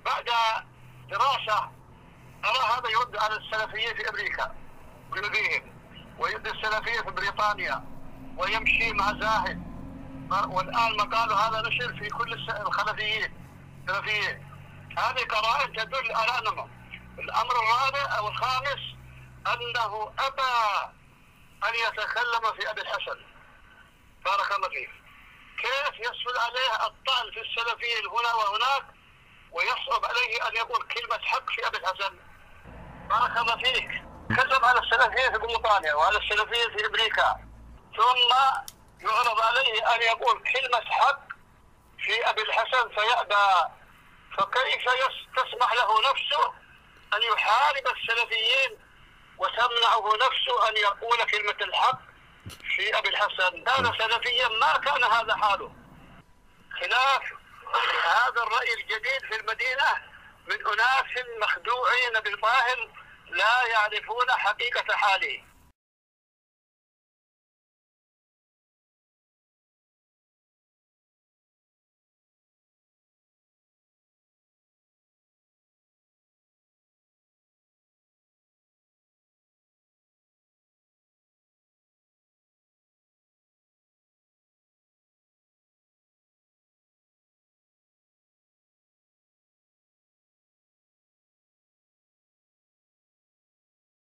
بعد دراسة أرى هذا يرد على السلفيين في أمريكا ويؤذيهم، ويؤذي السلفيين في بريطانيا، ويمشي مع زاهد، والآن مقاله هذا نشر في كل الخلفيين السلفيين. هذه قرائن تدل على أنه الأمر الرابع أو الخامس أنه أبى أن يتكلم في أبي الحسن بارك الله فيك. كيف يسهل عليه الطعن في السلفيين هنا وهناك ويصعب عليه أن يقول كلمة حق في أبي الحسن بارك الله فيك؟ تكلم على السلفيين في بريطانيا وعلى السلفيين في أمريكا، ثم يعرض عليه أن يقول كلمة حق في أبي الحسن فيأبى. فكيف تسمح له نفسه أن يحارب السلفيين وتمنعه نفسه أن يقول كلمة الحق في أبي الحسن؟ كان سلفيا ما كان هذا حاله. خلاف هذا الرأي الجديد في المدينة من أناس مخدوعين بالظاهر لا يعرفون حقيقة حاله.